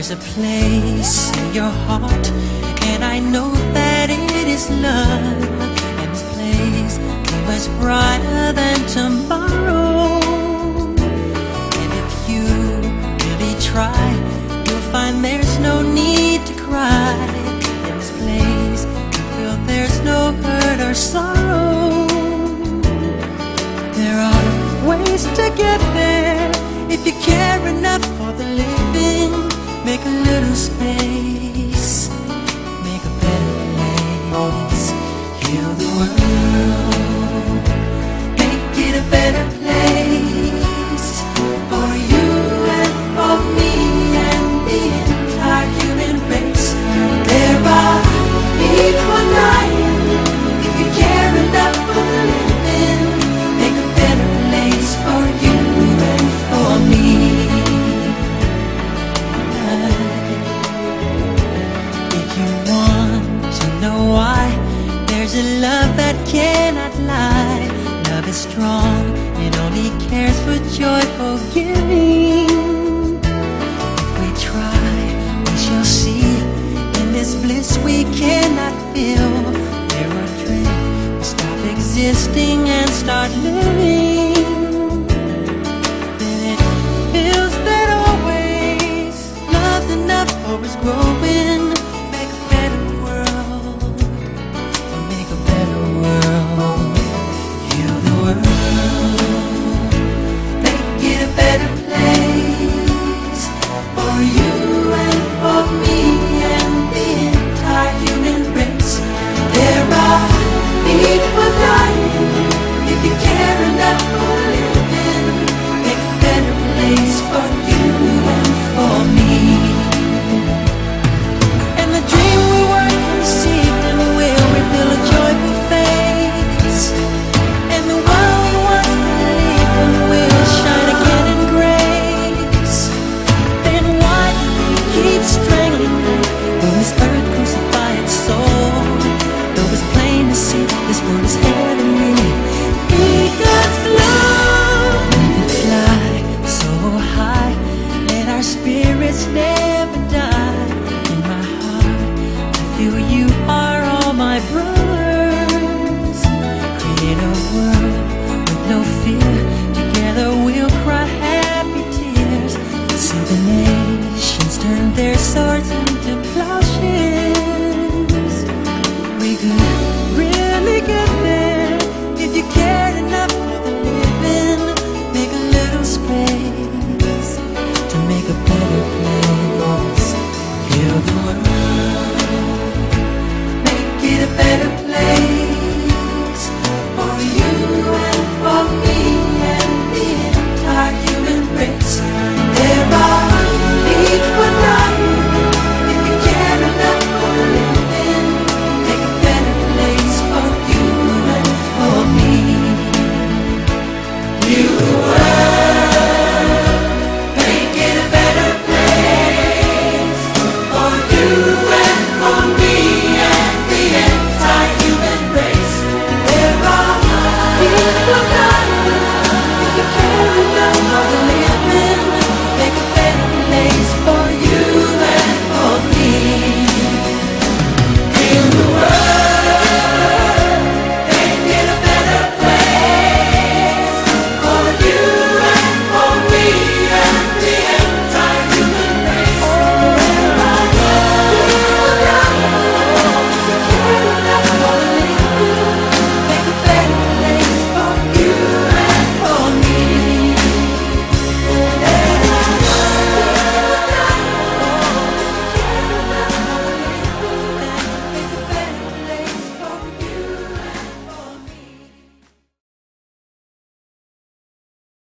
There's a place in your heart, and I know that it is love. And this place is much brighter than tomorrow. And if you really try, you'll find there's no need to cry. In this place, you feel there's no hurt or sorrow. There are ways to get there if you care enough for the living. Make a little space, make a better place. Heal the world, make it a better place for you and for me and the entire human race. There are people dying. If you care enough for the living, make a better place for you and for me. There's a love that cannot lie. Love is strong, it only cares for joyful giving. If we try, we shall see. In this bliss we cannot feel. There are dreams, we stop existing and start living. Then it feels that always love's enough for us growing.